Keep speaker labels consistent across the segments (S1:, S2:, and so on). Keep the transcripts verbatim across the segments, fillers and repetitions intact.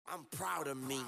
S1: I'm proud of me.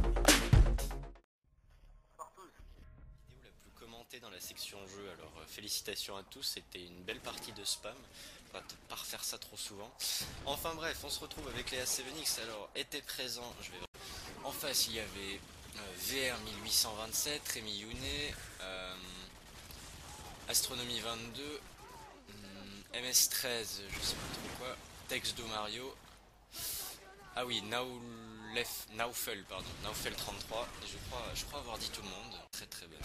S2: Vidéo la plus commentée dans la section jeu, alors euh, félicitations à tous, c'était une belle partie de spam, on va peut-être pas refaire ça trop souvent. Enfin bref, on se retrouve avec les A sept X, alors était présent, je vais en face il y avait euh, V R mille huit cent vingt-sept, Rémi Younet, euh, Astronomie vingt-deux, hum, M S treize, je sais pas trop quoi, Texdo Mario. Ah oui, Naulef, Naufel, pardon, Naufel trente-trois, et je crois, je crois avoir dit tout le monde, très très bien.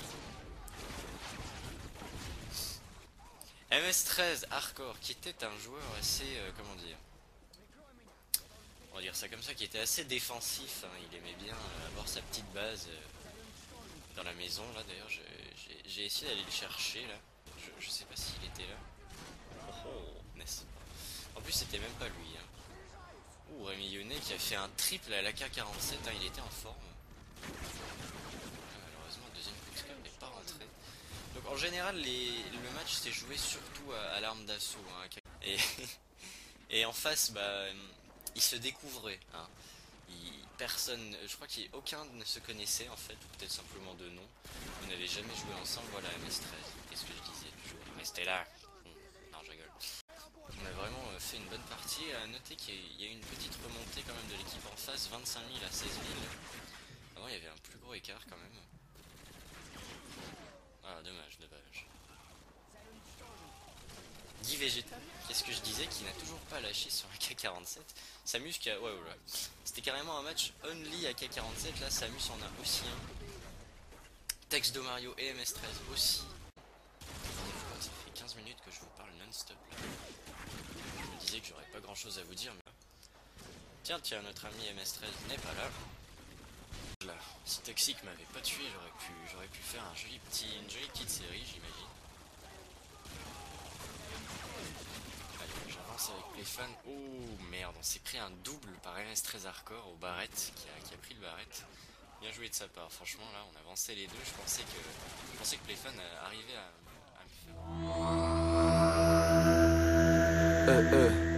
S2: M S treize Hardcore, qui était un joueur assez, euh, comment dire, on va dire ça comme ça, qui était assez défensif, hein. Il aimait bien euh, avoir sa petite base euh, dans la maison, là d'ailleurs, j'ai essayé d'aller le chercher, là, je, je sais pas s'il était là. Oh, oh, n'est-ce pas. En plus c'était même pas lui, hein. Ouh, Rémi Younet qui a fait un triple à l'A K quarante-sept, hein, il était en forme. Malheureusement, le deuxième quickscope n'est pas rentré. Donc en général, les, le match s'est joué surtout à, à l'arme d'assaut. Hein, et, et en face, bah, ils se découvraient. Hein. Il, personne, je crois qu'aucun ne se connaissait en fait, ou peut-être simplement de nom. Vous n'avez jamais joué ensemble, voilà, M S treize. Qu'est-ce que je disais toujours? Restez là. Non, je rigole. On a vraiment fait une bonne partie. À noter qu'il y a eu une petite remontée quand même de l'équipe en face, vingt-cinq mille à seize mille. Avant il y avait un plus gros écart quand même. Ah dommage, dommage. Guy Végétal, qu'est-ce que je disais, qui n'a toujours pas lâché sur A K quarante-sept. Samus qui a... Ouais, ouais, ouais. C'était carrément un match only A K quarante-sept, là Samus en a aussi un. Texdo Mario et M S treize aussi. Ça fait quinze minutes que je vous parle non-stop là. Je me disais que j'aurais pas grand chose à vous dire, mais... Tiens, tiens, notre ami M S treize n'est pas là. Là, si Toxic m'avait pas tué, j'aurais pu, j'aurais pu faire un joli petit, une jolie petite série, j'imagine. Allez, j'avance avec les fans. Oh merde, on s'est pris un double par M S treize Hardcore au Barrett, qui a, qui a pris le Barrett. Bien joué de sa part, franchement là, on avançait les deux, je pensais que, je pensais que Playfan arrivait à, à me faire.
S1: Uh, uh.